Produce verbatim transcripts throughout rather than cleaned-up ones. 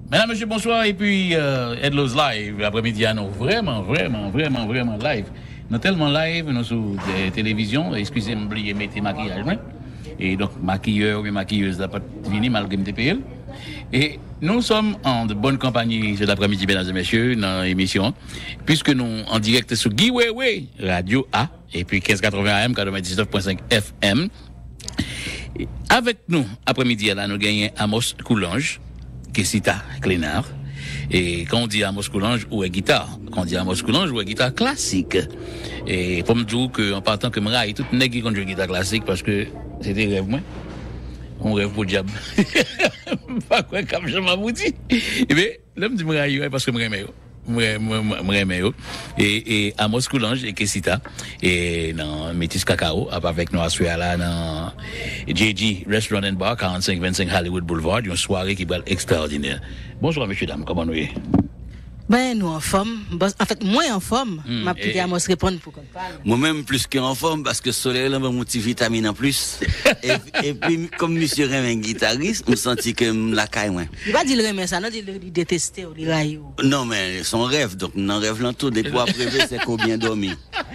Mesdames, Messieurs, bonsoir. Et puis, euh, Edlo's Live, l'après-midi à nous. Vraiment, vraiment, vraiment, vraiment live. Nous sommes tellement live, nous sommes sur la télévision. Excusez-moi, oublié de mettre maquillage. Hein? Et donc, maquilleur ou maquilleuse n'a pas fini malgré M T P L. Et nous sommes en de bonne compagnie cet après-midi, mesdames et messieurs, dans l'émission. Puisque nous en direct sur Guy Wewe, Radio A, et puis quinze quatre-vingts A M, quatre-vingt-dix-neuf virgule cinq F M. Et avec nous, après-midi, là, nous gagnons Amos Coulange, Kessita Clénard. Et quand on dit Amos Coulange, ou est guitare. Quand on dit Amos Coulange, ou est guitare classique. Et pour me dire qu'en partant que Mra, tout n'est qui conduit guitare classique parce que c'était rêve, moi. On rêve pour le diable. Pas quoi, comme je m'avoue dit. Eh bien, là, je me dis Mra, parce que Mra, Mra, et, et Amos Coulange et Kessita, et dans Métis Cacao, avec nous à ce là, dans J G Restaurant and Bar, quarante-cinq vingt-cinq Hollywood Boulevard, une soirée qui va être extraordinaire. Bonjour, messieurs, dames, comment nous est? Ben, nous en forme. En fait, moins en forme. Mm, ma petite Amos répondre pour qu'on parle. Moi-même, plus qu'en forme, parce que le soleil, là, m'a multivitamine en plus. et, et puis, comme monsieur Rémy guitariste, je me senti que la caille, moi. Il va dire le Rémy ça, non, il détester ou il raille. Non, mais son rêve, donc, non, rêve l'entour, des poids privés, c'est qu'on bien dormi.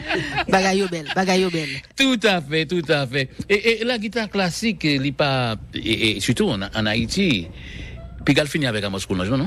Bagayo belle, bagayo belle. Tout à fait, tout à fait. Et, et la guitare classique, il pas, et, et surtout en, en Haïti, puis elle finit avec Amos Coulange, non?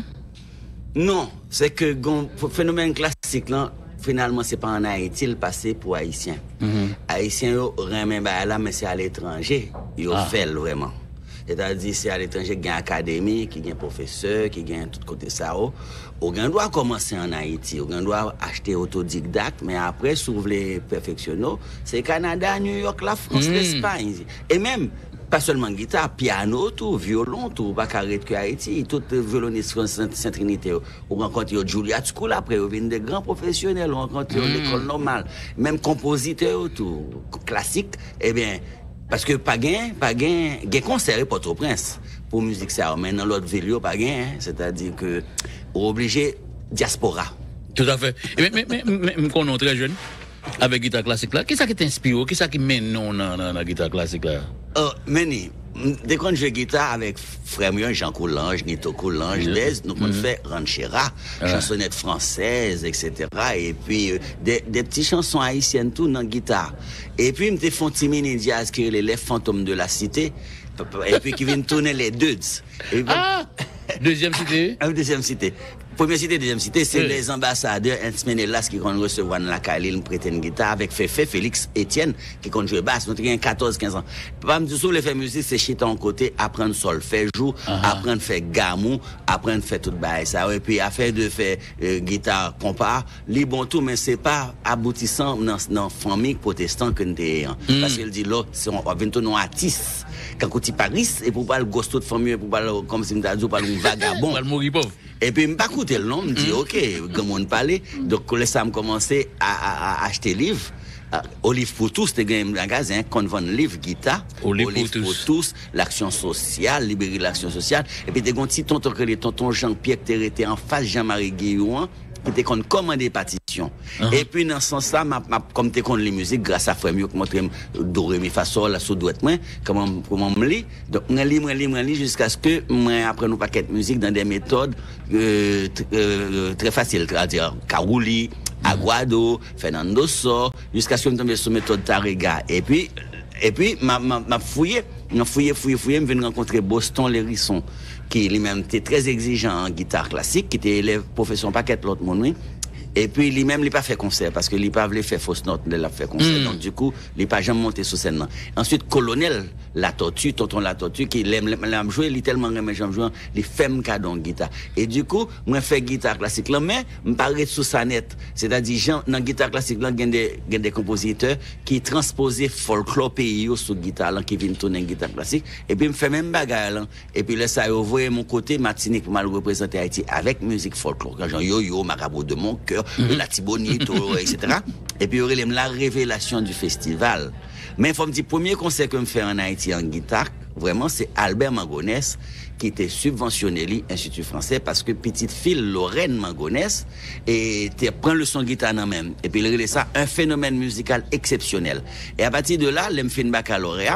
Non, c'est que le phénomène classique, là, finalement, c'est pas en Haïti, il passé pour Haïtien. Mm-hmm. Haïtien, ils remet là, mais c'est à l'étranger. Ils ah. fait vraiment. C'est-à-dire, c'est à l'étranger qu'il y a une académie, qu'il y a un professeur, qu'il y a tout côté ça. On doit commencer en Haïti, on doit acheter autodidacte, mais après, si vous voulez perfectionner, c'est Canada, New York, la France, mm. l'Espagne. Et même, pas seulement guitare, piano, tout, violon, tout, pas carré que Haïti, tout violoniste Saint-Trinité. On rencontre Julia School après, on vient des grands professionnels, on rencontre mm. l'école normale, même compositeur, tout, classique, eh bien, parce que pas gain, pas gain, gain concert Port-au-Prince pour musique ça, mais dans l'autre ville, pas gain, hein, c'est-à-dire que, on obligé diaspora. Tout à fait. Mais, mais, mais, mais, mais, qu'on est très jeune, avec guitare classique là, qu'est-ce qui t'inspire, qu'est-ce qui mène non dans la guitare classique là? Oh, Meni, dès qu'on joue guitare avec frère Mion, Jean Coulange, Nito Coulange, mm-hmm. nous on mm-hmm. fait ranchera, ah. chansonnettes françaises, et cetera. Et puis euh, des, des petites chansons haïtiennes tout dans la guitare. Et puis me font Timini Diaz qui est les fantômes de la cité. Et puis qui viennent tourner les dudes. Et ah, deuxième cité. Ah, deuxième cité. Première cité, deuxième cité, c'est oui. les ambassadeurs Insmenelas qui vont recevoir dans la Cali, nous prêter une guitare avec Féfé, Félix, Étienne, qui compte jouer basse. Nous avons quatorze quinze ans. Pas me dire sur les faire musique, c'est chiter en côté, apprendre solfège, uh-huh. apprendre faire gamou, apprendre faire tout bail ça. Et puis, affaire de faire euh, guitare compas, li bon tout, mais c'est pas aboutissant dans dans famille protestante que nous sommes. Mm. Parce qu'il dit là, c'est on vient tout non artiste. Quand on dit Paris, et pour pas le gosse de famille, pour pas comme si nous avions pas un vagabond. Pour mourir pauvre. Et puis, je ne pas écouter le nom, je me dis, mm. ok, comment on parlait. Donc, quand ça me commençait à, à, à acheter des livres, Olive pour tous, c'était un magasin, qu'on vend livres, guitare. Olive pour tous. pour tous, l'action sociale, libérer l'action sociale. Et puis, des petits tontons que les tontons Jean-Pierre qui étaient en face Jean-Marie Guillaume, qui était qu'on commande des partitions. Uh-huh. Et puis, dans ce sens-là, ma, ma, comme t'es qu'on les musiques, grâce à Frère Mieux, qui montre do, ré, mi, fa, sol, la sous-douette, moi, comment, comment me lit. Donc, on lit, on lit, on lit, jusqu'à ce que, moi, après, nous paquets de musique dans des méthodes, euh, euh, très faciles, c'est-à-dire, Karouli, Aguado, Fernando So, jusqu'à ce que je tombe sur méthode Tarega. Et puis, et puis, m'a, m'a, m'a fouillé, m'a fouillé, fouillé, fouillé, me venu rencontrer Boston Lérisson, qui lui-même était très exigeant en guitare classique, qui était élève profession paquet l'autre monde. Et puis, lui-même, il n'a pas fait concert, parce que lui pas voulu faire fausse note, il a fait concert. Mm. Donc, du coup, il n'a pas jamais monté sur scène. Ensuite, Colonel, la tortue, tonton la tortue, qui l'aime, l'aime jouer, il tellement aime j'aime jouer, il fait un cadeau en guitare. Et du coup, moi, je fais guitare classique là, mais, je parle sous sa net. C'est-à-dire, dans la guitare classique là, il y a des, il y a des compositeurs qui transposaient folklore pays sur guitare là, qui viennent tourner en guitare classique. Et puis, je fais même bagarre là. Et puis, là, ça, vous voyez mon côté Martinique pour mal représenter Haïti avec musique folklore. Quand j'en yo-yo, marabout de mon cœur, mm-hmm. la Tibonito, et cetera. Et puis, il y aurait la révélation du festival. Mais il faut me dire, premier concert que je fais en Haïti en guitare, vraiment, c'est Albert Mangonès, qui était subventionné, l'Institut français, parce que petite fille, Lorraine Mangonès, et prend le son guitare en même. Et puis, il relève ça un phénomène musical exceptionnel. Et à partir de là, l'M fait une baccalauréat,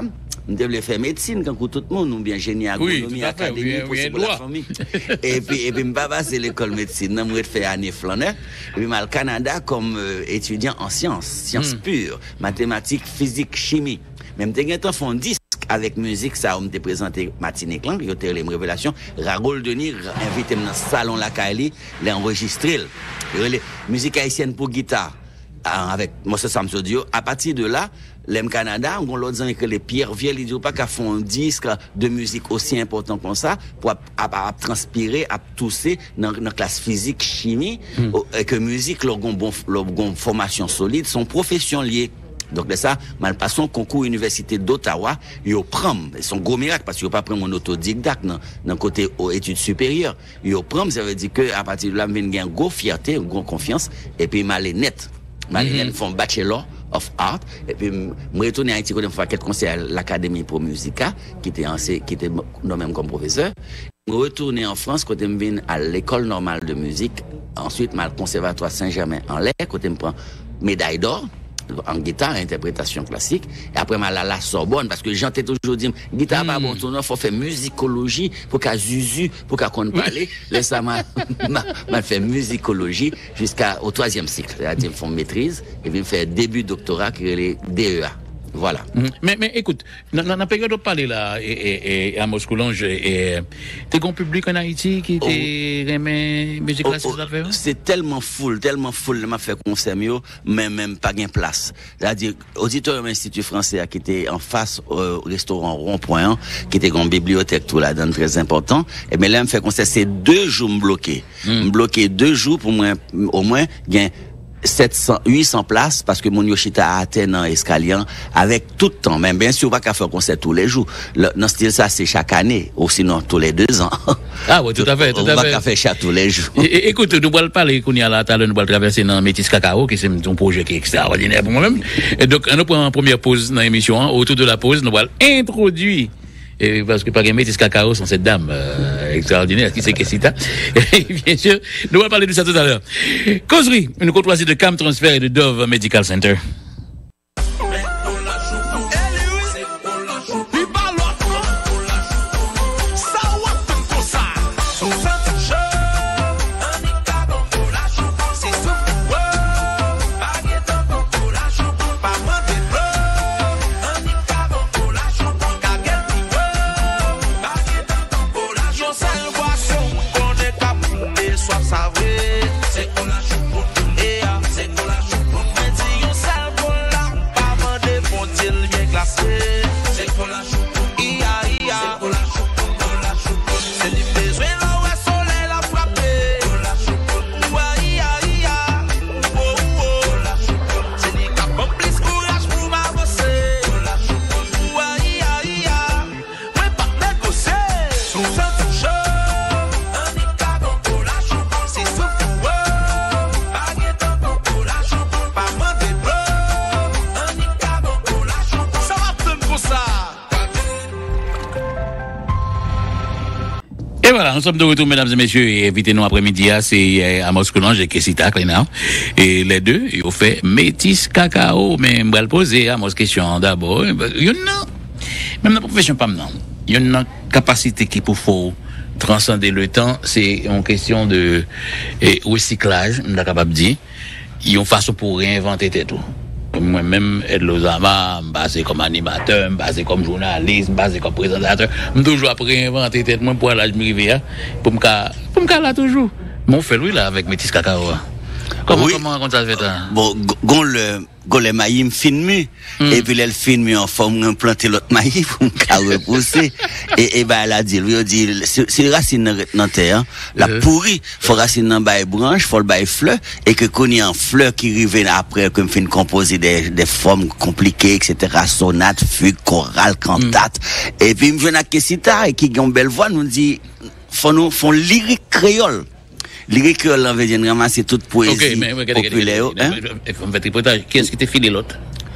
on devait faire médecine quand tout le monde, ou bien génie agronomie, académie, pour la famille. Et puis, et puis, je passé l'école médecine, je fait année flaneur. Et puis, je au Canada comme euh, étudiant en sciences, sciences mm. pures, mathématiques, physique, chimie. Même des gens font disque avec musique, ça, on me présenté Matinée Clan, il y a une révélation. Raoul Denis invité dans le salon La Kaili, l'a enregistré. Musique haïtienne pour guitare, avec Monsieur Samson Dio. À partir de là, l'M Canada, on l'a dit que les Pierre Viel, ils disent pas qu'à font un disque de musique aussi important comme ça, pour à, à, à transpirer, à tousser dans la classe physique, chimie, mm. et que musique, leur bon, leur bon formation solide, sont professions liées. Donc, de ça, mal passons concours université d'Ottawa, ils prennent, c'est un gros miracle parce qu'ils n'ont pas pris mon autodidacte dans, dans le côté aux études supérieures. Ils prennent, ça veut dire que, à partir de là, ils ont une grosse fierté, une grosse confiance, et puis, ils sont net. Ils mm-hmm. font bachelor of art, et puis, je retourne à Haïti, quand je fais quelques conseils à l'Académie Pro Musica, qui était, qui était nommé comme professeur. Je retourne en France, quand je viens à l'école normale de musique, ensuite, à le conservatoire Saint-Germain en l'air, quand je prends médaille d'or, en guitare, interprétation classique, et après, mal à la Sorbonne, parce que j'entends toujours dire, guitare, pas bon, il faut faire musicologie, pour qu'à Zuzu, pour qu'à qu'on parle, là, ça m'a, m'a fait musicologie jusqu'au troisième cycle, c'est-à-dire, font maîtrise, et puis, faire début doctorat, qui est les D E A. Voilà. Mm-hmm. Mais, mais écoute, dans la période où on parlait là, et, et, et à Moscoulange, et t'es un public en Haïti qui t'es oh. remis musique classique, oh, oh. C'est tellement full, tellement full, m'a fait concert mieux, mais même pas gain place. C'est-à-dire, auditorium Institut Français qui était en face au restaurant Rond-Point, qui était une bibliothèque tout là-dedans très important, et mais là, me fait concert, c'est deux jours bloqués. Mm. Bloqué deux jours pour moi, au moins, gain sept cents, huit cents places parce que mon Yoshita a atteint dans Escalian avec tout le temps. Même bien sûr, on va pas faire concert tous les jours. Le, dans ce style, ça, c'est chaque année, ou sinon tous les deux ans. Ah oui, tout à fait, tout à fait. On va pas faire ça tous les jours. Et, et, écoute, nous allons parler, qu'on y a là, tout à l'heure, nous allons traverser dans Métis Cacao, qui c'est un projet qui est extraordinaire pour moi-même. Et donc, on prend une première pause dans l'émission, hein. Autour de la pause, nous allons introduire et parce que par exemple, Métis Cacao sont cette dame euh, extraordinaire qui c'est Kessita. Et bien sûr, nous allons parler de ça tout à l'heure. Causerie, une courtoisie de Cam Transfer et de Dove Medical Center. Et voilà, nous sommes de retour, mesdames et messieurs, et invitez-nous après-midi, c'est Amos Coulange et Kessita, et les deux, ils ont fait Métis Cacao, mais je vais le poser à Amos question d'abord. Il y en a, même dans la profession, pas maintenant, il y a une capacité qui pour faut transcender le temps, c'est une question de et, recyclage, on est capable de dire, il y a une façon pour réinventer tout. Moi-même, Ed Lozama, basé comme animateur, basé comme journaliste, basé comme présentateur, je toujours après inventer tête moi pour l'âge m'arriver pour me pour me là toujours. Mon fait lui là avec Métis Cacao. Comment oui. Comment ça fait ça? Bon, gon le gon le maïs me filme mm. et puis elle filme en forme implanter l'autre maïs pour me repousser et et ben elle a dit lui dit c'est racine dans terre la euh. pourrie faut racine dans bail branche faut le bail fleur et que connait en fleur qui rive après que me fin composer des des formes compliquées etc sonate fugue chorale cantate mm. et puis me vient à Kessita et qui a une belle voix nous dit faut nous font lyrique créole. Lyrique créole en veut dire ramasser toute poésie okay, mais, mais, populaire. Qui est-ce qui t'a filé l'autre?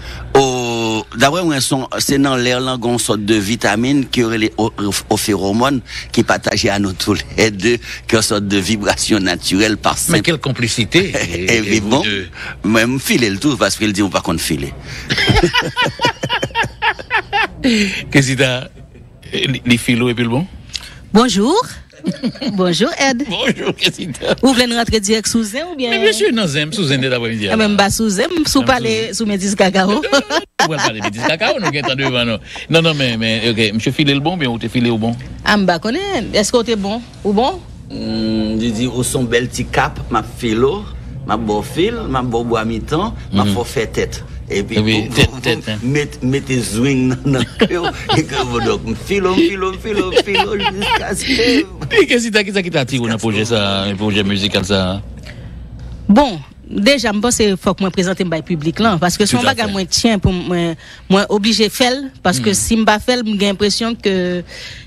Oh, d'après moi, c'est dans l'air là une sorte de vitamine qui aurait les aux phéromones qui partagent à nous tous les deux, qui est une sorte de vibration naturelle par simple. Mais quelle complicité! Et, et, et bon, deux... moi, me filer le tout parce qu'il dit on pas qu'on filer. Qu'est-ce que t'as, les philo et puis le bon? Bonjour. Bonjour, Ed. Bonjour, qu'est-ce que t'as? Vous voulez rentrer direct sous Zem ou bien? Mais bien sûr, non, Zem, sous Zem, d'après-midi. Ah, même pas sous Zem, sous parler, sous Métis Cacao. On va parler Métis Cacao, nous, qui est devant nous. Non, non, mais, mais, ok, monsieur filé le bon, bien, ou t'es filé au bon? Ah, m'ba connaît. Est-ce qu'on est bon? Ou bon? Mm, je dis, au son bel petit cap, ma philo, ma beau fil, ma beau bois mi-temps, ma faut faire tête. Et puis, oui, vous, tête, vous, tête, vous hein. mettez, mettez zwing dans le cœur, et que vous, donc, philo, philo, philo, philo, jusqu'à ce que... Et qu'est-ce que qui t'a attiré dans le projet, ça, un projet musical, ça? Bon. Déjà, je pense qu'il faut que je présente le public là. Parce que si on ne pas moi tiens pour moi, moi obligé de faire. Parce que mm. si je ne fais pas, j'ai l'impression que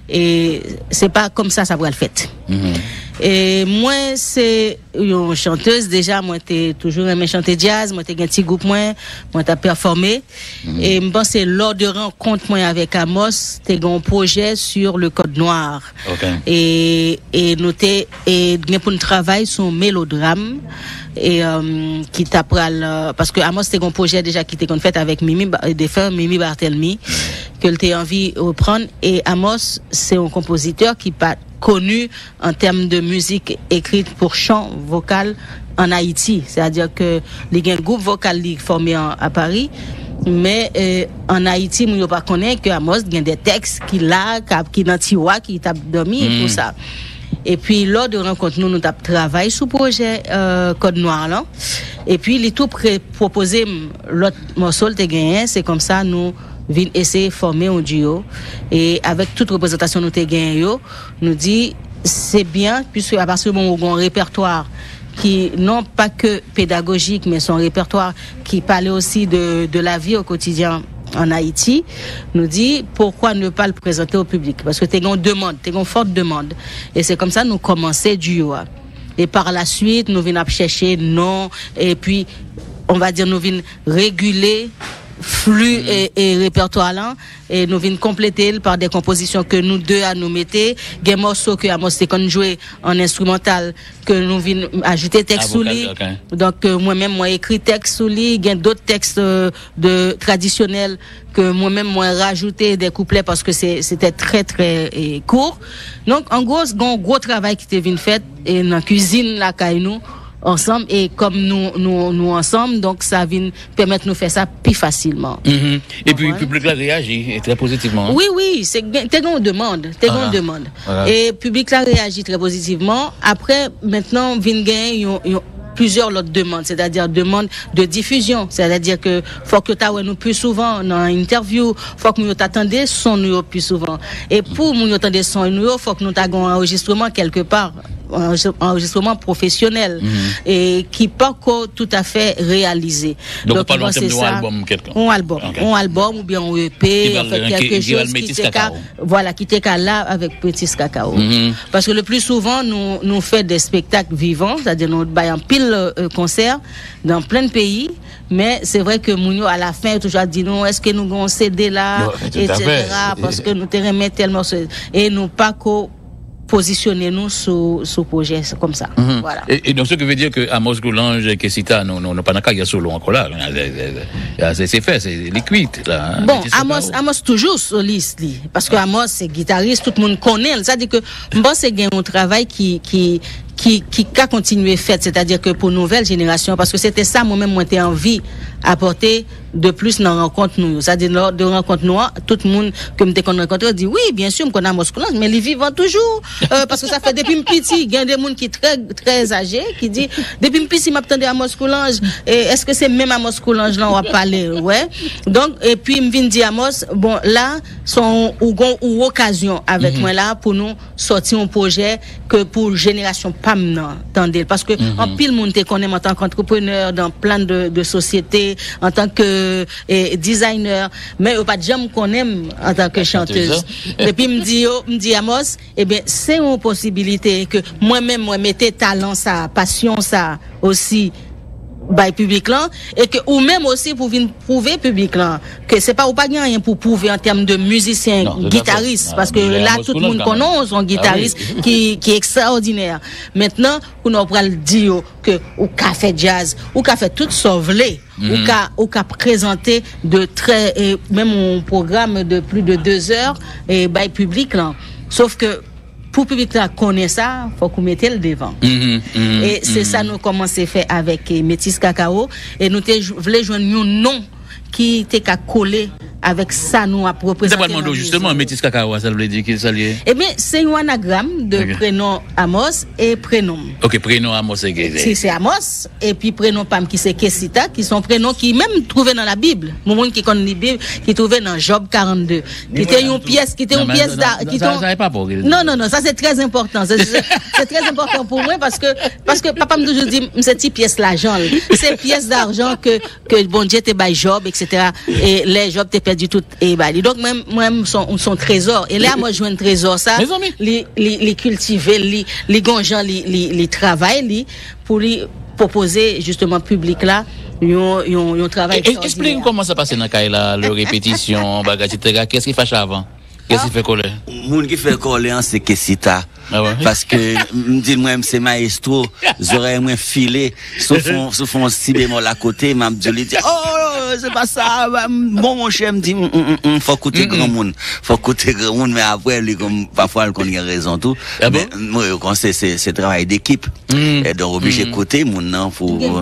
et c'est pas comme ça ça va le faire. Mm-hmm. Et moi, c'est une chanteuse. Déjà, moi, j'ai toujours aimé chanter jazz. Moi, j'ai un petit groupe, moi, moi, j'ai performé. Mm-hmm. Et je pense que lors de rencontre moi avec Amos, j'ai un projet sur le Code Noir. Okay. Et, et noté, et pour nous travailler sur un mélodrame. Et euh, qui t'apprend parce que Amos c'était un projet déjà qui était fait avec Mimi des femmes Mimi Barthelmy que t'ai envie de reprendre. Et Amos c'est un compositeur qui pas connu en termes de musique écrite pour chant vocal en Haïti, c'est-à-dire que il y a un groupe vocal formé en, à Paris, mais euh, en Haïti on ne pas connaît que Amos il y a des textes qui là qui dans tiroir qui t'a dormi mm. pour ça. Et puis, lors de rencontre, nous, nous avons travaillé sur le projet euh, Code Noir, là. Et puis, les tout pré- proposé l'autre morceau de gagné, c'est comme ça, nous venons essayer de former un duo. Et avec toute représentation nous avons gagné, nous dit, c'est bien, puisque à partir du moment où on a un répertoire qui, non pas que pédagogique, mais son répertoire qui parlait aussi de, de la vie au quotidien en Haïti, nous dit pourquoi ne pas le présenter au public, parce que t'es une demande, t'es une forte demande, et c'est comme ça nous commençons duo. Et par la suite nous venons chercher non, et puis on va dire nous venons réguler flux mmh. et, et répertoire là, et nous venons compléter par des compositions que nous deux à nous mettre, des morceaux que Amos c'est qu'on jouait en instrumental que nous venons ajouter texte sous lui. Okay. Donc euh, moi-même moi écrit texte sous lui, il y a d'autres textes euh, de traditionnels que moi-même moi rajouté des couplets parce que c'est c'était très très et, court. Donc en gros un gros travail qui était venu fait et dans cuisine la caille nous ensemble et comme nous nous nous ensemble, donc ça vient permettre de nous faire ça plus facilement. Mm-hmm. Et puis le public là réagit très positivement. Oui oui, c'est t'es on demande, t'es on demande. Voilà. Et le public là réagit très positivement. Après maintenant vient gagner plusieurs autres demandes, c'est-à-dire demandes de diffusion, c'est-à-dire que faut que tu nous plus souvent dans une interview, faut que nous t'attendions son nous plus souvent. Et pour nous attendre son nous, faut que nous t'ayons un enregistrement quelque part, un enregistrement professionnel mm-hmm. et qui pas encore tout à fait réalisé. Donc, donc pas en termes d'un album quelqu'un. Un album, okay. un album ou bien un E P, en fait quelque qui, chose qui, qui t'est voilà qui t'est là avec Métis Cacao. Mm-hmm. Parce que le plus souvent nous nous fait des spectacles vivants, c'est-à-dire nous baillons pile euh, concert dans plein de pays, mais c'est vrai que Mounio à la fin toujours dit non, est-ce que nous avons cédé là, non, et cetera. Parce que nous te remet tellement et nous pas qu'au positionner nous sur ce projet comme ça. Mm-hmm. Voilà. Et, et donc ce qui veut dire que Amos Goulange Kessita non non pas dans cas il y a solo encore là. C'est c'est fait, c'est liquide là. Bon, Amos Amos toujours soliste lui parce que Amos c'est guitariste, tout le monde connaît, ça dit que bon c'est un travail qui qui qui qui a continué fait, c'est-à-dire que pour nouvelle génération parce que c'était ça moi-même moi j'ai envie apporter de plus dans rencontre nous, c'est-à-dire de rencontre nous, tout le monde que me qu'on rencontre dit oui, bien sûr, me connaît Amos Goulange, mais ils vivent toujours euh, parce que ça fait depuis petit, il y a des monde qui très très âgés qui dit depuis petit m'attendais à Amos Goulange et est-ce que c'est même Amos Goulange là on va parler ouais. Donc et puis me vient dire Amos bon là son ou ou occasion avec mm-hmm. moi là pour nous sortir un projet que pour génération P A M non, attendez parce que mm-hmm. en pile monde te connaît en tant qu'entrepreneur dans plein de de sociétés en tant que et, designer mais pas de jamais connaît en tant que chanteuse et puis me dit me dit Amos eh bien c'est une possibilité que moi-même moi mettais talent ça passion ça aussi by public là et que ou même aussi pour venir prouver public là que c'est pas ou pas rien pour prouver en termes de musicien guitariste parce que là tout le monde connaît son guitariste ah oui. qui qui est extraordinaire. Maintenant on on va le dire que ou qu'a fait jazz ou qu'a fait tout sauvelé mm-hmm. ou qu'a ou qu'a présenté de très et même un programme de plus de deux heures et by public là sauf que pour le public là connaît ça, faut qu'on mette le devant. Mm-hmm, mm-hmm, et c'est mm-hmm. ça nous commençons à faire avec Métis Cacao et nous voulons joindre un nom qui était qu'à coller avec ça nous à représenter. C'est pas justement Métis Cacao, ça veut dire qu'il s'allie. Eh bien, c'est un anagramme de okay. prénom Amos et prénom. OK, prénom Amos c'est Si c'est Amos et puis prénom Pam qui c'est Kessita qui sont prénoms qui même trouvés dans la Bible. Mon monde qui connaît la Bible qui trouvait dans Job quarante-deux. Qui était une pièce qui était une pièce d'art qui ça ça pas pour. Non non non, ça c'est très important. C'est, c'est très important pour moi parce que parce que papa me toujours dit cette petite pièce l'argent, c'est pièce d'argent que que bon Dieu te bail Job et cetera et les Job te perdu tout et bah donc même moi son son trésor et là moi je joue un trésor ça les les les cultiver les les gonjan les les les travail les pour lui proposer justement public là yon yon yon travail. Explique comment ça passe dans caille là le répétition bagage et cetera qu'est-ce qu'il fait avant qu'est-ce qu'il fait coller moun qui fait coller c'est Kessita. Ah ouais. Parce que me dit moi c'est maestro j'aurais moins filé sauf on sauf on si bémol à côté m'a dit oh c'est pas ça bon mon cher me dit faut écouter grand monde faut écouter grand monde mais après lui comme parfois il connaît raison tout mais moi quand c'est c'est c'est travail d'équipe et donc obligé écouter mon non faut non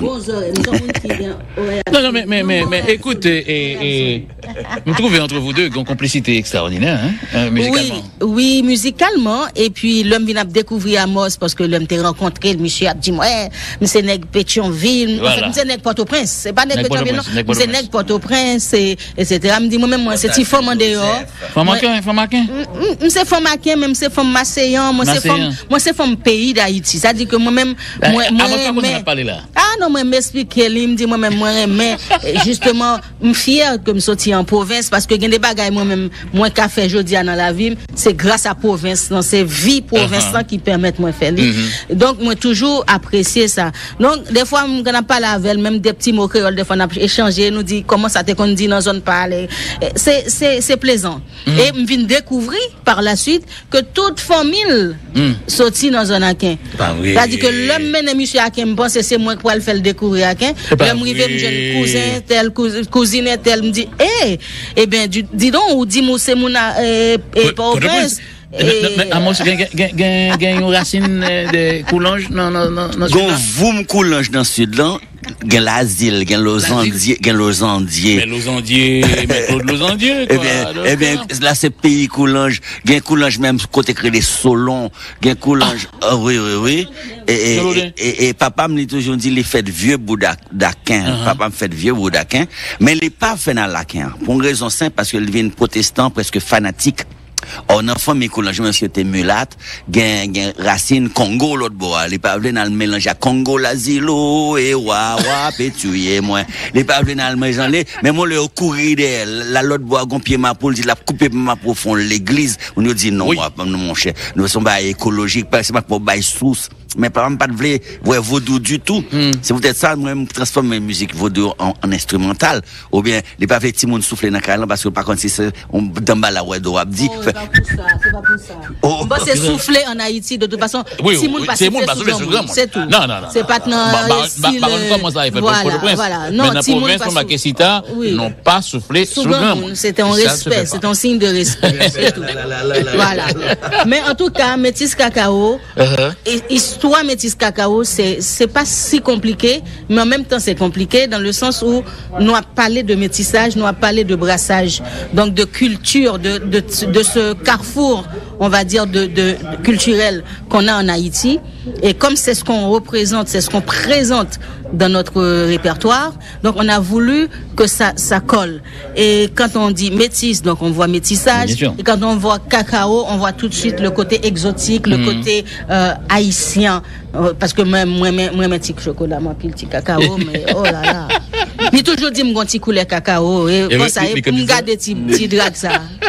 non mais mais mais mais écoute et et nous trouvons entre vous deux une complicité extraordinaire hein musicalement. Oui, oui musicalement et puis l'homme vient découvrir Amos parce que l'homme t'a rencontré le monsieur a dit moi monsieur nèg Pétionville en fait monsieur nèg Port-au-Prince c'est pas nèg Pétionville non monsieur nèg Port-au-Prince et etc me dit moi même moi c'est petit femme en dehors femme maquin femme maquin c'est femme maquin même c'est femme Macéan moi c'est femme moi c'est femme pays d'Haïti ça dit que moi même moi moi ah non moi m'expliquer lui me dit moi même moi mais justement me fier que me sorti en province parce que il y a des bagages moi même moi qu'a fait jodi dans la ville c'est grâce à province dans c'est vie province qui permettent moi faire mm-hmm. donc moi toujours apprécier ça donc des fois on n'a pas la veille même des petits mots créoles des fois on a échangé nous dit comment ça te qu'on dit dans zone parler c'est c'est c'est plaisant mm-hmm. et me vinn découvrir par la suite que toute famille mm. sorti dans zone Akin c'est-à-dire que l'homme mène monsieur Akin pense c'est moi pour le faire découvrir Akin l'homme rivé me jeune cousin tel cousine tel me dit eh eh ben dis donc ou dis moi c'est mon et pas au prince. Mais Amos gagne gagne gagne une racine de coulange non non non non gon voum coulange dans sud là gagne l'asile gagne losandier gagne losandier mais losandier mais Claude losandier eh bien eh bien là c'est pays coulange gagne coulange même côté créé Solon gagne coulange oui oui oui et et et papa me toujours dit les fêtes vieux boudaquin papa me fait vieux boudaquin mais il pas fait dans laquin pour une raison simple parce qu'il vient protestant presque fanatique. On enfant mes coulange monsieur était mulâtre gain gain racine Congo l'autre bois il pas venir dans le mélange à Congo l'asilo et wa wa pétuyer moi il pas venir dans le mélange mais moi le courir de la l'autre bois gon pied ma poule dit la couper ma profond l'église on nous dit non mon cher nous sommes pas écologique pas c'est pas pour bail source mais par exemple pas de vrai ouais vaudou du tout mm. c'est peut-être ça moi me transformer musique vaudou en, en instrumental ou bien les pas fait petit monde souffler dans carré parce que par contre si c'est on dans bas la ouais do dit c'est pas pour ça c'est pas pour ça oh. Bon c'est souffler en Haïti de toute façon oui, si monde pas c'est monde pas souffler sur grand c'est tout non non non c'est pas dans style comment ça il fait pour le prince voilà non si monde pas Kessita non pas souffler sur grand c'était un respect c'est un signe de respect c'est tout voilà mais en tout cas Métis Cacao histoire Métis Cacao c'est c'est pas si compliqué mais en même temps c'est compliqué dans le sens où nous a parlé de métissage nous a parlé de brassage donc de culture de de de ce carrefour on va dire de, de, de culturel qu'on a en Haïti et comme c'est ce qu'on représente c'est ce qu'on présente dans notre répertoire donc on a voulu que ça ça colle et quand on dit métis donc on voit métissage et quand on voit cacao on voit tout de suite le côté exotique le mmh. côté euh, haïtien parce que moi moi moi mes petits chocolat moi pile petit cacao mais oh là là il toujours dit me gon petit couleur cacao et comme ça et me garder petit petit drag ça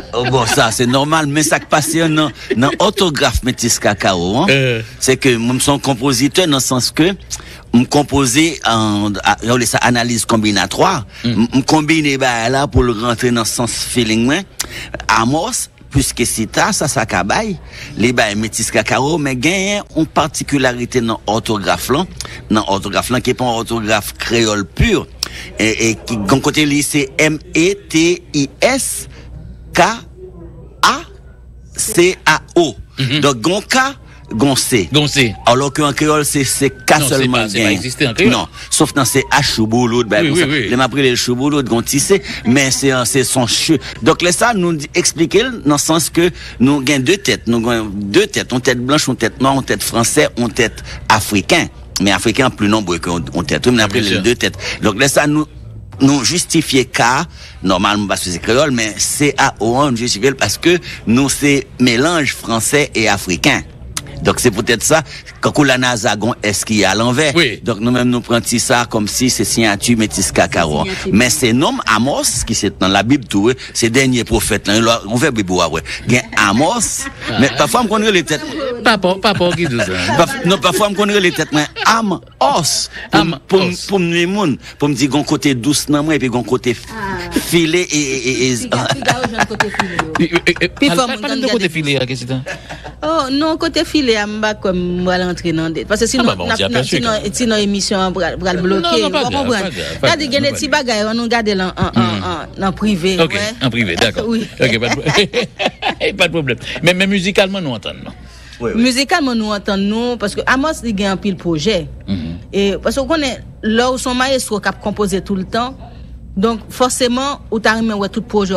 Oh, bon, ça, c'est normal, mais ça qui passe dans, dans orthographe métis cacao, hein, euh. c'est que moi, je suis un compositeur dans le sens que, je composer en, en, ça analyse combinatoire, je mm. combine, bah, là, pour le rentrer dans le sens feeling, Amos, puisque c'est ça, ça, ça, cabaye, les bah, métis cacao, mais gagne une particularité dans l'orthographe là, dans l'orthographe là, qui est pas un orthographe créole pur, et, et qui, d'un côté, c'est M E T I S K A C A O. Mm-hmm. Donc, gon K, gon C. Gon C. Alors qu'en créole, c'est, c'est K non, seulement. Non, c'est pas existé en créole. Non. Sauf dans ces H choubouloud, ben, oui, oui, oui. Les m'appris les choubouloud, gon tissé, mais c'est, c'est son cheveu. Donc, là, ça, nous expliquer dans le sens que nous gagnons deux têtes. Nous gagnons deux têtes. On tête blanche, on tête noire, on tête français, on tête africain. Mais africain plus nombreux qu'on tête. On a pris les deux têtes. Donc, là, ça, nous, nous justifier K, normalement parce que c'est créole, mais C A O on justifie parce que nous c'est mélange français et africain. Donc c'est peut-être ça, quand la nazagon est-ce qu'il y a à l'envers. Oui. Donc nous-mêmes nous prenons ça comme si c'est signature métis cacao. Mais c'est nom Amos, qui c'est dans la Bible tout, c'est dernier prophète, là, on fait Bible ouais. Gain Amos, mais parfois on connaît les têtes. Papa, papa qui dit ça. Non, parfois on connaît les têtes, mais Amos. Pour, pour, pour me moun, pour me dire qu'on côté douce dans moi et puis qu'on côté filet et, et, et, et puis de côté filet, qu'est-ce que c'est? Oh, non, côté filet, je ne comme moi l'entrer dans des. Parce que sinon, sinon, sinon, l'émission va le bloquer. Non, non, pas grave. Là, il y a des petits bagages, on nous garde en privé. Ok, en privé, d'accord. Oui. Ok, pas de problème. Mais musicalement, nous entendons. Oui, oui. Musicalement, nous entendons, parce que Amos, il y a un pile projet. Mm-hmm. Et parce qu'on est là où son maestro qui a composé tout le temps. Donc, forcément, où tu as remis tout projet,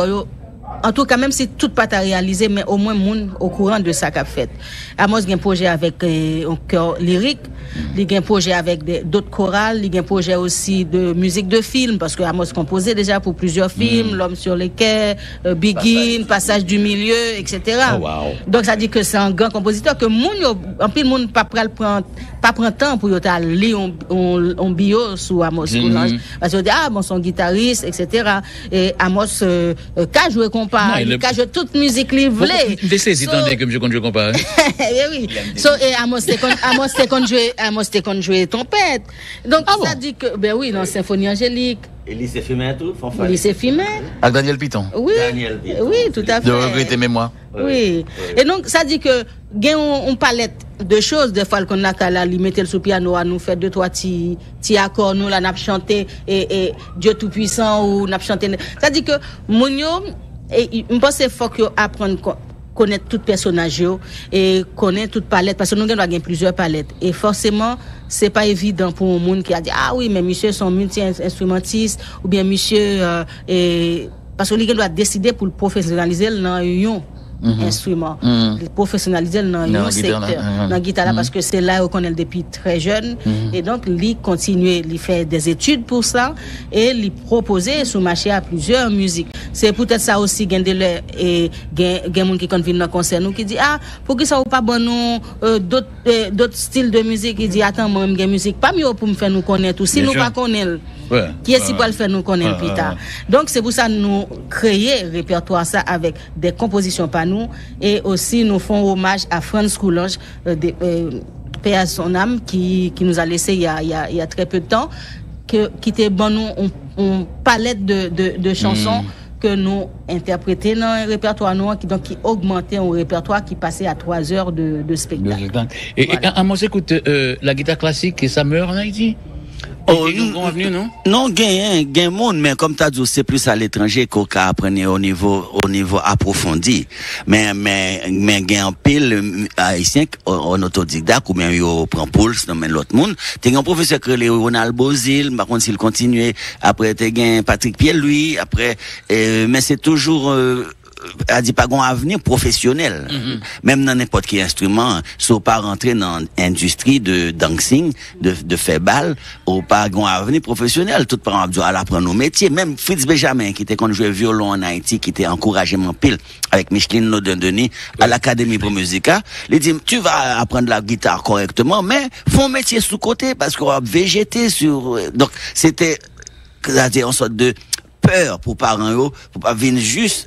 en tout cas, même si tout pas réalisé, mais au moins, moun au courant de ça qu'a fait. Amos, il y a un projet avec euh, un chœur lyrique. Il y a un projet avec des, d'autres chorales. Il y a un projet aussi de musique de film, parce que Amos composait déjà pour plusieurs films, mm. L'homme sur les quais, euh, Begin, Passage. Passage du milieu, et cetera. Oh, wow. Donc, ça dit que c'est un grand compositeur, que moun, yo, en plus, moun pas prendre, pas prendre temps pour y aller lire un bio sur Amos Coulanges. Mm. Parce que dit, ah, bon, son guitariste, et cetera. Et Amos, euh, euh, qu'a joué compas, qu'a joué toute musique livrée. Je sais si t'en dis que je compte compas. Oui. So, et Amos, c'est qu'on jouait, Amos, c'était qu'on jouait trompette. Donc, ah ça bon? Dit que, ben oui, dans Symphonie Angélique. Et lycée Fumain, tout? Lycée Fumain. Avec Daniel Piton. Oui. Daniel Piton. Oui, tout à fait. De regretter mémoire. Oui. oui. Et donc, ça dit que, il y a une palette de choses, des fois, qu'on a qu'à la mettre sur le piano, à nous faire deux, trois petits accords, nous, là, n'a chanté, et, et Dieu Tout-Puissant, ou n'a chanté. Ça dit que, mon yo, et, je pense qu'il faut qu'on apprenne connaître tout personnage et connaître toute palette parce que nous avons plusieurs palettes et forcément c'est pas évident pour un monde qui a dit ah oui mais monsieur sont multi-instrumentistes ou bien monsieur euh, et parce que les doit décider pour le professionnaliser dans un Mm-hmm. instrument mm-hmm. professionnaliser dans le secteur dans la guitare là mm-hmm. parce que c'est là où on connaît depuis très jeune mm-hmm. et donc lui continuer lui faire des études pour ça et lui proposer sur marché à plusieurs musiques c'est peut-être ça aussi gain de leur et gain gain monde qui quand vient dans concert nous qui dit ah pour que ça ou pas bon nous euh, d'autres euh, d'autres styles de musique qui dit attends moi même gain musique pas mieux pour me faire nous connaître aussi nous pas connaître ouais. Qui est-ce qui peut le faire nous connaître plus tard donc c'est pour ça nous créer répertoire ça avec des compositions par nous et aussi nous font hommage à Franz Coulanges euh, de, euh, paix à son âme qui qui nous a laissé il y a il y a il y a très peu de temps que qui était bon nous on, on palette de de, de chansons mm. que nous interpréter dans un répertoire nous qui donc qui augmentait un répertoire qui passait à trois heures de de spectacle. Et, voilà. et à moi j'écoute euh, la guitare classique et ça meurt en Haïti. Oh, non, non, non, gain, gain monde, mais comme t'as dit, c'est plus à l'étranger qu'on apprendre au niveau, au niveau approfondi. Mais, mais, mais gain en pile, haïtien, en autodidacte, ou bien, yo prend pulse, non, mais l'autre monde. T'es un professeur que les Ronald Bozil, par contre, s'il continue, après, t'es gain Patrick Pierre, lui, après, euh, mais c'est toujours, euh, a dit pas un avenir professionnel mm-hmm. même dans n'importe quel instrument si on pas rentrer dans l'industrie de dancing de de faire balle ou pas un avenir professionnel tout par exemple à apprendre nos métiers même Fritz Benjamin qui était quand jouait violon en Haïti qui était encouragé mon pile avec Micheline Nodin-Denis à l'académie pour musica il dit tu vas apprendre la guitare correctement mais font métier sous côté parce qu'on va végéter sur donc c'était c'est-à-dire une sorte de peur pour parents pour pas venir juste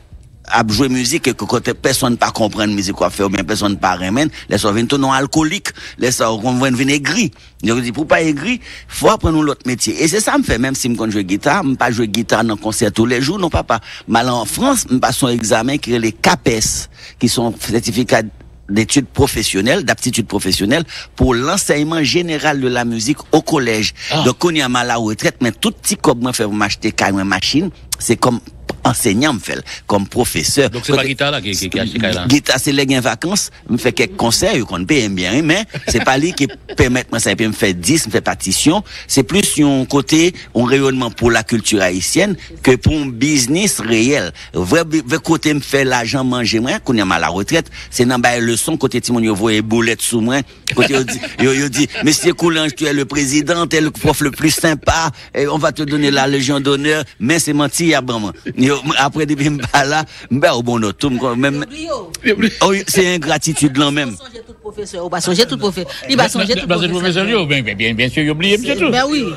à jouer musique et que côté personne pas comprendre musique quoi faire ou bien personne pas remen les ça vient non alcoolique les ça on vient aigri je dis pour pas aigri faut apprendre l'autre métier et c'est ça me fait même si me quand jouer guitare me pas jouer guitare dans concert tous les jours non papa mal en France me passe un examen qui est les CAPES qui sont certificats d'études professionnelles, d'aptitudes professionnelles pour l'enseignement général de la musique au collège. Ah. Donc, on y a mal à la retraite, mais tout petit comme moi fait m'acheter carrément machine, c'est comme enseignant me fait comme professeur. Donc c'est pas guitare là qui qui qui achète là. Guitare c'est les gains vacances, me fait quelques conseils qu'on paye bien mais c'est pas lui qui permet moi ça peut me faire dix, me fait partition, c'est plus un côté un rayonnement pour la culture haïtienne que pour un business réel. Vrai vrai côté me fait l'argent manger moi qu'on y a mal à la retraite, c'est dans ba leçon côté Timon yo voyer boulette sous moi, côté yo dit yo, yo dit monsieur Coulange tu es le président, tu es le prof le plus sympa et on va te donner la légion d'honneur mais c'est menti à vraiment. Après depuis m'pa là m'pa au bon autre même c'est ingratitude là même songer tout professeur ou pas songer tout professeur il va songer tout professeur bien bien bien sûr oublié monsieur tout ben oui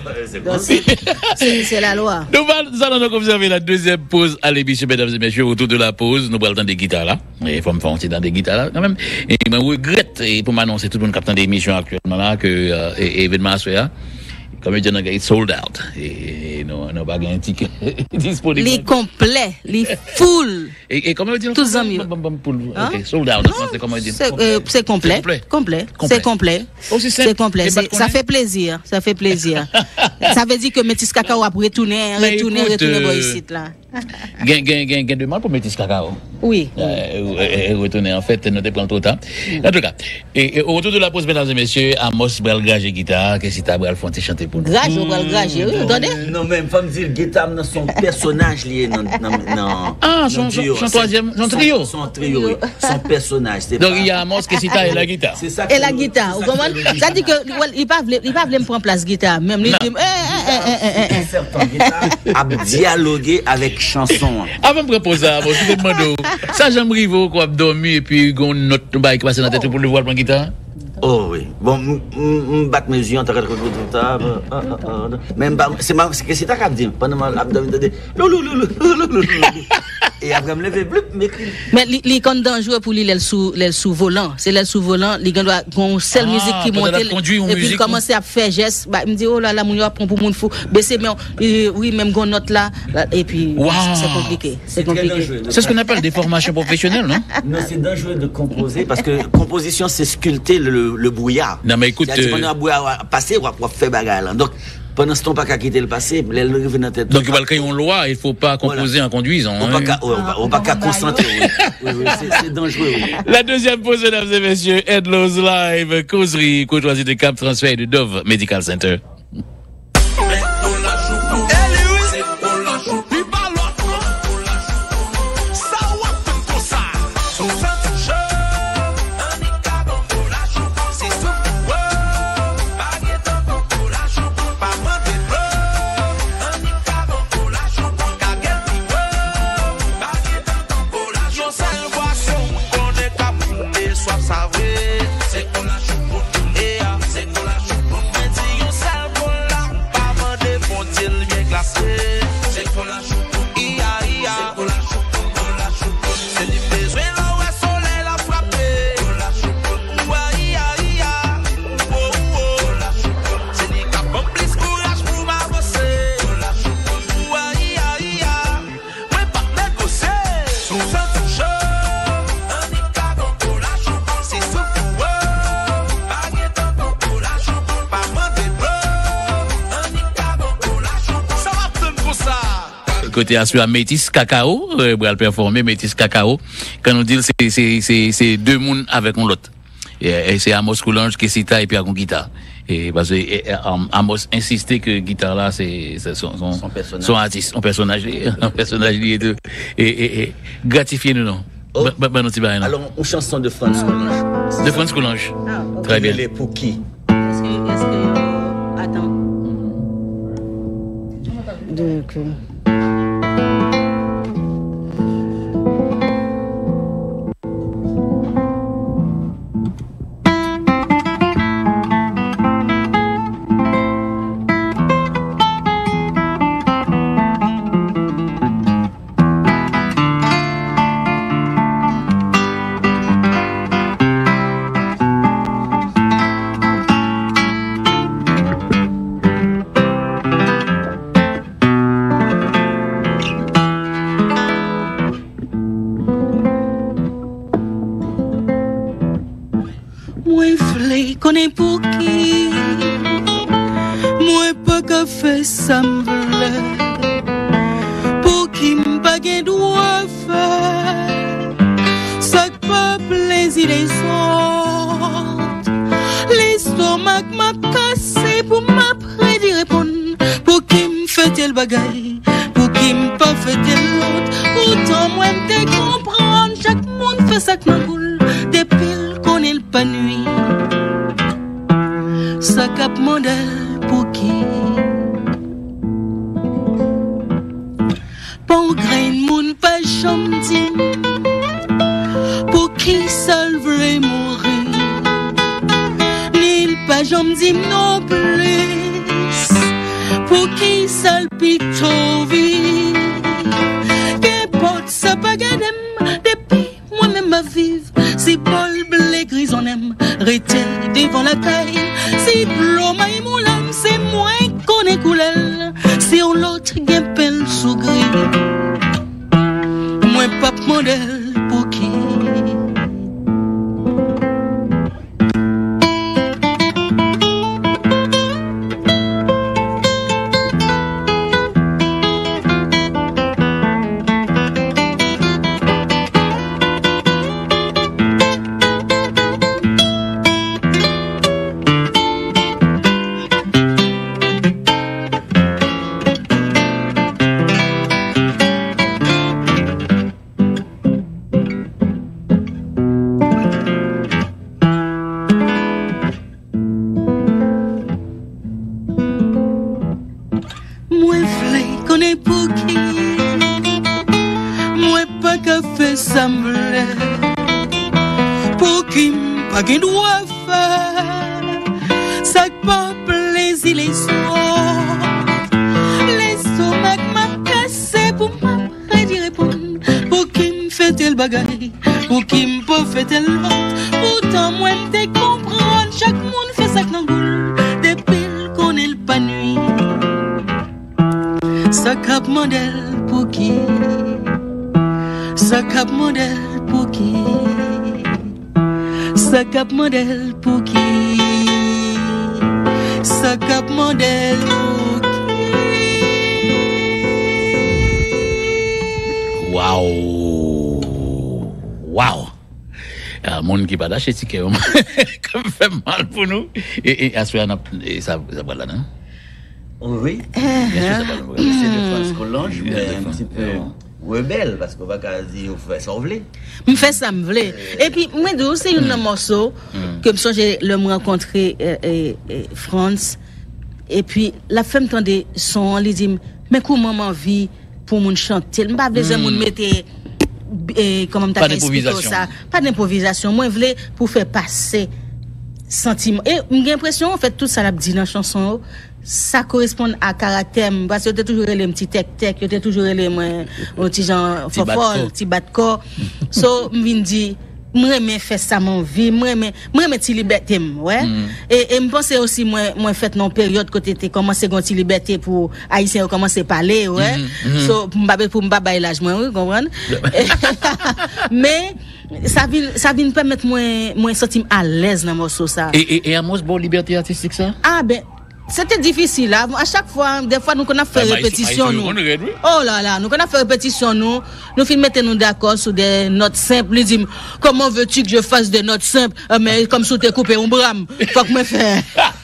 c'est la loi nous allons donc observer la deuxième pause à l'émission mesdames et messieurs autour de la pause nous allons entendre des guitares là il faut me faire entendre des guitares là quand même et je regrette et pour m'annoncer tout le monde qui attend des émissions actuellement là que événement à soir comme je dis, it's sold out. Et non, non, pas un ticket disponible. Les complets, les full. Et, et comment on dit? Tous en mieux. Ok, sold out. C'est comment on dit? C'est complet. Complet. C'est complet. C'est complet. Ça fait plaisir. Ça fait plaisir. Ça veut dire que Métis Cacao a retourné, retourné, retourné dans ici là. Gain, gain, gain, gain de mal pour Métis Cacao. Oui. Retourner, en fait, nous te prenons trop de temps. En tout cas, et autour de la pause, mesdames et messieurs, Amos Belgage et guitare, qu'est-ce que tu as bral font chanter pour nous? Grage, on va le grager, oui, attendez? Non, même, faut me dire, guitare, dans son personnage lié, non, non, ah, son, son, son troisième, son trio. Son trio, oui. Son personnage, c'est donc, il y a Amos, qu'est-ce que tu as et la guitare? C'est ça. Et la guitare, vous comprenez? Ça dit que, il pas voulu me prendre place guitare, même, il dit, eh, eh, eh, eh, eh. Certain guitare a dialogué avec chanson. Avant de proposer, je te demande, ça, j'aime rivo, quoi, dormir, et puis, on note, qui passe dans la tête pour le voir prendre guitare? Oh oui. Bon, je bat mes yeux en train de regarder tout ça. Même c'est ma c'est c'est ta cap dit pendant ma abdomen de et après me lever bleu m'écrit. Mais les quand dangereux pour lui l'aile sous l'aile sous volant, c'est l'aile sous volant, il doit une seule musique qui monte et puis commencer à faire geste, bah il me dit oh là là mon yo prend pour monde fou, baisser mais oui même gon note là et puis c'est compliqué, c'est compliqué. C'est ce qu'on appelle des formations professionnelles, non? Non, c'est dangereux de composer parce que composition c'est sculpter le le brouillard. Non mais écoute, euh... pendant le brouillard passé, on va faire bagarre là. Donc pendant ce temps pas qu'à quitter le passé, elle revient dans tête. Donc il va créer une loi, il faut pas composer voilà. En conduisant. On hein. pas on pas qu'à concentrer. Oui, oui, c'est dangereux. Oui. La deuxième pause, mesdames et messieurs, Headlows Live, causerie, courtoisie de Cap Transfert de Dove Medical Center. Côté assuré Métis Cacao, euh, pour performer Métis Cacao, quand on dit c'est c'est c'est c'est deux mondes avec un l'autre. Et, et c'est Amos Coulange qui cita et puis avec une guitare. Et parce que et, um, Amos insistait que guitare là c'est son son, son personnage, son artiste, son personnage, un personnage lié de et et, et gratifier nous non. Oh. Ben ben non alors une chanson de Franz Coulange. De Franz Coulange. Ah, okay. Très bien. Les pour qui? Est-ce que est-ce que attends. Donc euh... ka fait ça m'vle pour qui m'pas gen droit faire ça pas plaisir les autres l'estomac m'a cassé pour m'après répondre pour qui m'fait tel bagaille pour qui m'pas fait tel l'autre pourtant moi m'te comprendre chaque monde fait ça que ma boule depuis qu'on est pas nuit ça cap modèle pour qui pour grain moun pas chanti pour qui seul vrai mourir ni pas jamdi non plus pour qui seul pito vie qu'importe ça pas gadem depuis moi même ma vive si bol blé gris on aime rester devant la caille si plomb et mon âme c'est moins qu'on est coulel si on l'autre gagne pelle sous gris moi pas modèle pour qui pour qui m'po fait tel pourtant moi m'te comprendre chaque monde fait ça dans boule depuis qu'on est pas nuit ça cap modèle pour qui ça cap modèle pour qui ça cap modèle pour qui ça cap modèle pour qui waouh Wow! Un monde qui va lâcher ticket, comme fait mal pour nous. Et, et, à ce moment-là, ça va là, non? Oui. Bien sûr, ça va là. C'est de France Collange, mais un petit peu rebelle, parce qu'on va dire, on fait ça, on voulait. On fait ça, on voulait. Et puis, moi, c'est un morceau que j'ai le rencontré France. Et puis, la femme tendait son, elle dit, mais comment ma vie pour mon chanter? Je ne pas besoin de mettre. Et comment pas d'improvisation ça pas d'improvisation moi je voulais pour faire passer sentiment et j'ai l'impression en fait tout ça l'a dit dans chanson ça correspond à caractère parce que toujours les petits tech tech était toujours les moi petit genre fofol petit bat corps so me dit moi me faire ça mon vie moi me moi me ti liberté ouais et et me penser aussi moi moi fait non période côté t'es commencé gon ti liberté pour haïtien commencer parler ouais so m'pa pour m'pa bailler l'âge moi oui comprendre mais ça vient ça vient permettre moi moi sentir à l'aise dans morceau ça et et et Amos bon liberté artistique ça ah ben c'était difficile là à chaque fois des fois nous qu'on a fait ah, répétition nous oh là là nous qu'on a fait répétition nous nous fin mettre nous d'accord sur des notes simples lui dit comment veux-tu que je fasse des notes simples euh, mais comme si tu coupé un bram faut que me faire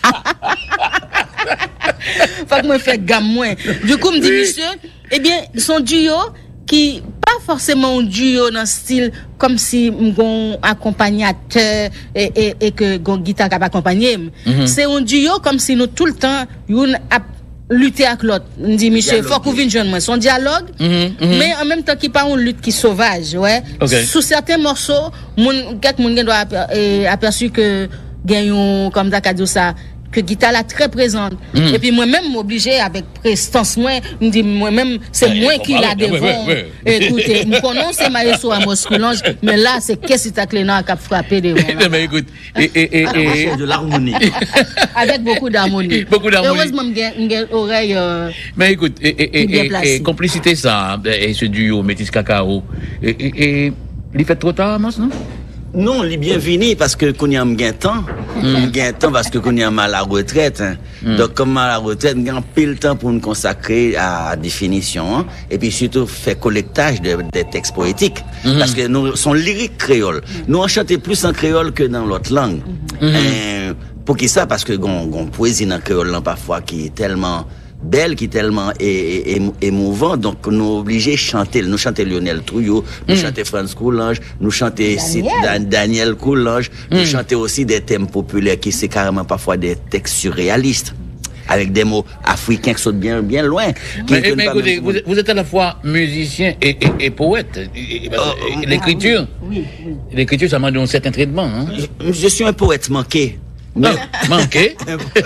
faut que me faire gamme moins du coup me dit monsieur eh bien son duo qui pas forcément un duo dans style comme si mon accompagnateur et et, et que gon guitare capable accompagner mm-hmm. C'est un duo comme si nous tout le temps une a lutter avec l'autre on dit monsieur faut qu'on vienne joindre moi son dialogue mm-hmm. Mm-hmm. Mais en même temps qui pas une lutte qui sauvage ouais okay. Sous certains morceaux mon quelques monde doit aperçu que gagne comme ça qu'a dit ça que guitare là très présente mm. Et puis moi même m'obliger avec prestance moi me dit moi même c'est ouais, moi qui la devant ouais, ouais, ouais. Écoutez me connais c'est Maestro Amos Coulange mais là c'est qu'est-ce qui t'a clénant qui a frappé devant mais écoute et et et, et de l'harmonie avec beaucoup d'harmonie beaucoup d'harmonie heureusement j'ai oreille euh, mais écoute et et et, et complicité ça et ce duo Métis Cacao et et, et il fait trop tard Amos non Non, il est bienvenu parce que qu'on y a un gain temps. Un gain temps parce que qu'on y a mal à la retraite. Hein. Mm. Donc, comme à la retraite, on a pile temps pour nous consacrer à la définition. Hein, et puis surtout, faire collectage de, des textes poétiques. Mm. Parce que nous sommes lyriques créoles. Nous, on chante plus en créole que dans l'autre langue. Mm. Euh, pour qui ça? Parce que on, on poésie dans le créole là, parfois qui est tellement belle, qui est tellement é, é, é, émouvant, donc nous obligés de chanter, nous chanter Lionel Trouillot, nous mm. chanter Franz Coulange, nous chanter Daniel, Daniel Coulange, mm. nous chanter aussi des thèmes populaires qui c'est carrément parfois des textes surréalistes, avec des mots africains qui sont bien, bien loin. Mais, mais, mais écoutez, vous, vous êtes à la fois musicien et, et, et poète. Et, et, oh, l'écriture, oui, oui. l'écriture, ça m'a donné un certain traitement. Hein? Je, je suis un poète manqué. Mais... manqué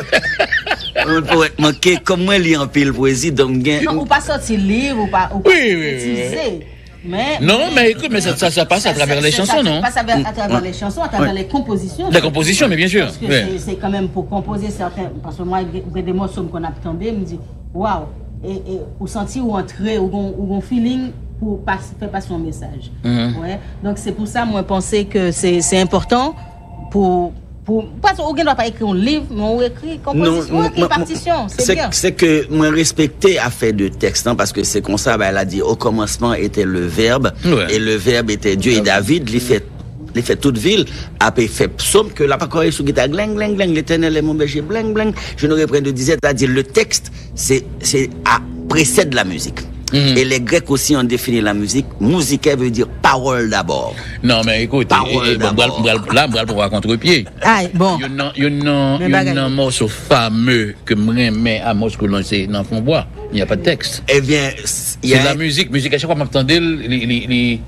Un poète manqué, comme moi, il y a un pile poésie, donc... Non, ou pas sortir livre, ou pas... Ou oui, oui, oui. Mais, non, mais écoute, mais ça, ça, ça passe ça, à travers ça, les chansons, non? Ça passe à, à travers les chansons, à travers ouais. les compositions. Les compositions, mais bien sûr. Parce que ouais. c'est quand même pour composer certains... Parce que moi, il y a des morceaux qu'on a entendu, me dit, waouh, et, et ou sentir ou entrer, ou un feeling pour pas, faire passer un message. Mm-hmm. Ouais. Donc c'est pour ça, moi, je pensais que c'est important pour... Pour, parce qu'on ne doit pas écrire un livre, mais on écrit composition, on écrit partition, c'est bien. C'est que moi respecter à fait de texte, hein, parce que c'est comme ça, ben, elle a dit au commencement était le verbe, ouais. et le verbe était Dieu et David, il fait, il fait toute ville, après il fait psaume, que la parole sous guitare, gling, gling, gling, l'éternel est mon berger, bling, bling, je ne reprends de disette, c'est-à-dire le texte, c'est, c'est, à, précède la musique. Mm-hmm. Et les Grecs aussi ont défini la musique. Musique veut dire parole d'abord. Non, mais écoute, parole et, d'abord. Là, on va pouvoir contre-pied. Ah, bon. Il y a un morceau fameux que je mets à Moscou, c'est dans Fonbois. Il n'y a pas de texte. Eh bien, c'est a... la musique. Musique, à chaque fois que m'entendais, les. les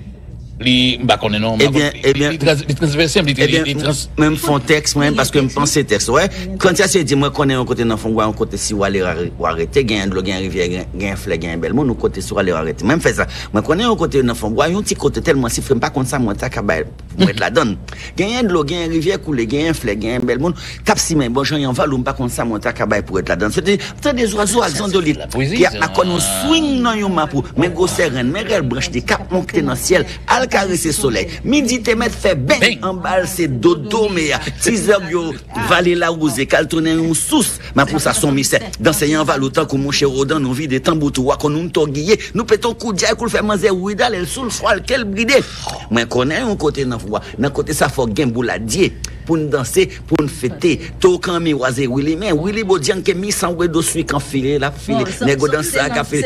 li bah connaît non eh bien eh bien les transversales les trans même font texte même parce que me penser texte ouais quand tu as dit moi connais un côté dans fond un côté si ou aller arrêter gain de l'eau gain rivière gain fleur gain belle mon côté sur aller arrêter même fait ça moi connais un côté dans fond un petit côté tellement si frère pas comme ça moi ta cabane pour mettre la donne gain de l'eau gain rivière couler gain fleur gain belle mon cap si même bon j'en en valou pas comme ça moi ta cabane pour être la donne c'était des oiseaux à zandolite qui a connu swing dans yon mapou mais go serene mais elle branche des cap monter dans ciel caresser soleil midi te mettre fait ben en balle c'est dodo mais six heures yo valer la rose cal tourner un sous mais pour ça son mystère d'enseignant va l'autant que mon cher Rodan nous vit des tamboutou qu'on nous torguiller nous pétons coup de pour faire manger ouidal elle sous le froid quel bridé moi connais un côté dans voix dans côté ça faut gain bouladier pour nous danser pour nous fêter tout quand mi oiser Willy mais Willy Bodian que mi sans wedo suit quand filer la filer négo dans ça café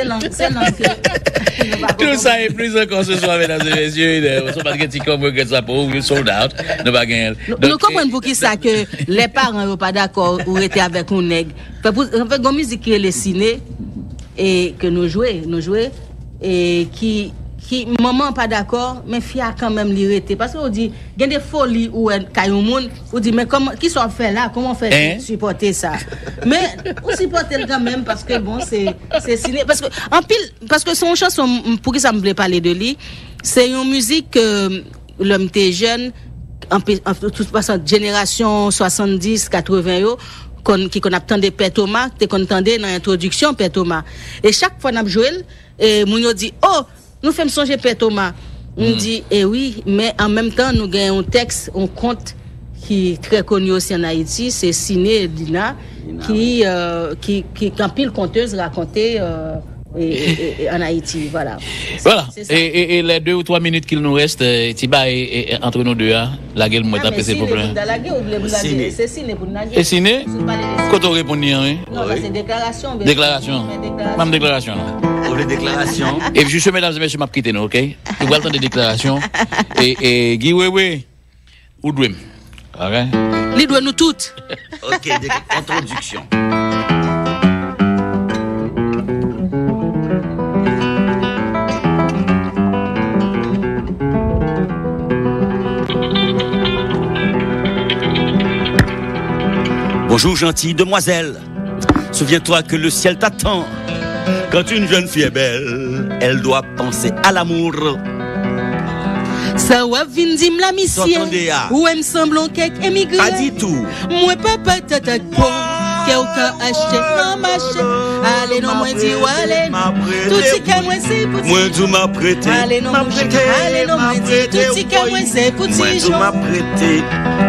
tout ça et plus encore ce soir mesdames et messieurs on se passe comme que ça pour sold out nous pas gagner nous comprenons pour qui ça que les parents sont pas d'accord ou étaient avec un nègre en fait une musique qui est le ciné et que nous jouer nous jouer et qui qui maman pas d'accord mais fille a quand même l'irrité parce que on dit il y a des folies où caillou monde on dit mais comment qui sont fait là comment faire hein? Supporter ça mais on supporter quand même parce que bon c'est c'est ciné parce que en pile parce que son chanson pour qui ça me plaît parler de lui c'est une musique que l'homme était jeune en, en toute façon génération soixante-dix quatre-vingts yo qu'on qui qu'on attendait Père Thomas t'es qu'on entendait dans l'introduction Père Thomas et chaque fois n'a joué et moun yo dit oh nous faisons songer Père Thomas. On mm. dit, eh oui, mais en même temps, nous avons un texte, un conte qui est très connu aussi en Haïti, c'est Siné Dina, Dina qui, euh, qui, qui, qui, en pile conteuse racontée euh, et, et, et, en Haïti. Voilà. Voilà. Et, et, et les deux ou trois minutes qu'il nous reste, Tiba et, et, entre nous deux, hein, la gueule m'a tapé ses problèmes. C'est Siné pour nous. Et Siné? Quand on répond, hein? Non, c'est déclaration. Déclaration. Même déclaration. Pour les déclarations. Et juste, mesdames et messieurs, m'a quitté, ok? Vous voyez le temps des déclarations. Et, et, Guy Wewe, ou Dream. Ok? Les doigts nous toutes. Ok, introduction. Bonjour, gentille demoiselle. Souviens-toi que le ciel t'attend. Quand une jeune fille est belle, elle doit penser à l'amour. Ça va venir la mission. Ou elle me semble en quelque émigré. Pas du tout. Moi, papa, t'attaque pas. que ou ka acheter non marché. Allez non moi dit allez. Tout ce que moi c'est pour Moi tout m'a prêté. Allez non moi allez non moi dit tout ce que moi c'est pour Moi tout m'a prêté.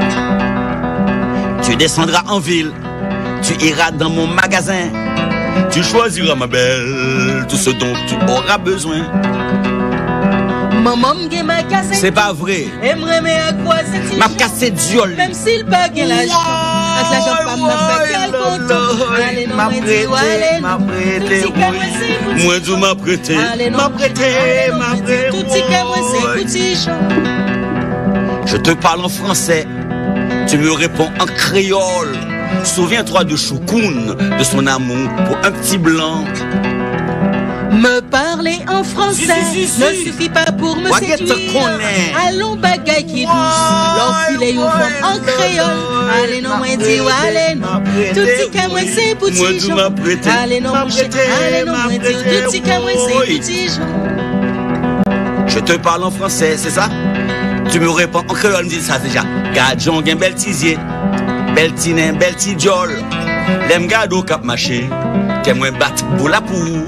Tu descendras en ville. Tu iras dans mon magasin. Tu choisiras ma belle tout ce dont tu auras besoin. Maman m'ge magasin. C'est pas vrai. Aimerait mais à quoi c'est M'a cassé diol. même s'il pas gain l'argent. Avec l'argent pas m'a fait quel content. Allez non m'a moi dit prêté, allez. m'a prêté. Tout ce que moi c'est pour Moi tout m'a prêté. Allez non M'a prêté, m'a prêté. tout ce que moi c'est pour petit Jean. Je te parle en français. Tu me réponds en créole. Souviens-toi de Choukoun, de son amour pour un petit blanc. Me parler en français Si, si, si, ne si. suffit pas pour me Ouaguette séduire. connaît. Allons bagaille qui douce. L'enfilet au fond en créole. Allez non moi dis allez non. Tout ce que moi c'est pour Moi petit tout Jean. m'a prêté. Allez non M'a moi prêté, allez non m'a moi dis prêté. tout ce que moi c'est Oui. pour petit Jean. Je te parle en français, c'est ça? Tu me réponds en créole, me dis ça déjà. Gadjon gen bel tizier, bel tinen, bel tidiol. Lem gado kap maché, ke mwen bat boula pou.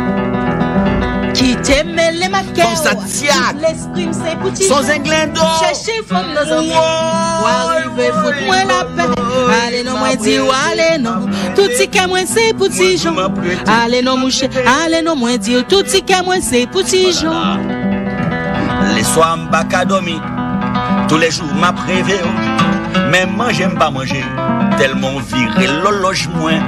Qui t'aime les maquets. Comme ça, tiac. L'escrime c'est pour petit Son Jean. zinglin d'or. Cherchez femme nos amis. Wow. Ou arriver foutre moi la paix. Allez non moi dis allez non. Tout ce que moi c'est pour petit Jean. Allez non mouche. Allez non moi dis tout ce que moi c'est pour petit Jean. Les soirs m'baka dormi, tous les jours m'a prévé. Même manger m'pas manger, tellement viré l'horloge moins.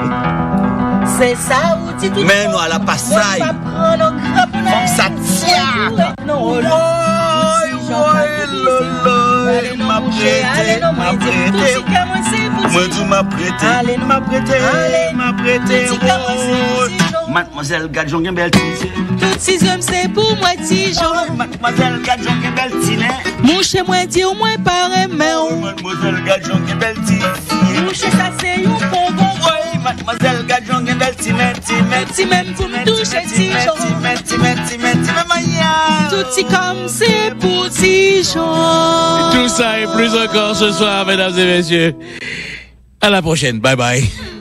C'est ça ou dit tout. Mais nous à la passaille. Comme ça tient. Non, Ouais, ouais, lolo, m'a prêté, m'a prêté. Moi tout m'a prêté, Allez, m'a prêté, allez. m'a prêté. Tout ce que moi, c'est petit Jean. Mademoiselle Gadjon gen bel tizier. Tout sixième c'est pour moi petit Jean. Mademoiselle Gadjon gen bel tinet. Mon chez moi dit au moins pareil mais on. Mademoiselle Gadjon gen bel tizier. Mon chez ça c'est un bonbon. Ouais, mademoiselle Gadjon gen bel tinet, tinet. Petit même pour me toucher petit Jean. Tinet, tinet, tinet, tinet, maya. Tout si comme c'est pour petit Jean. Tout ça et plus encore ce soir, mesdames et messieurs. À la prochaine. Bye bye.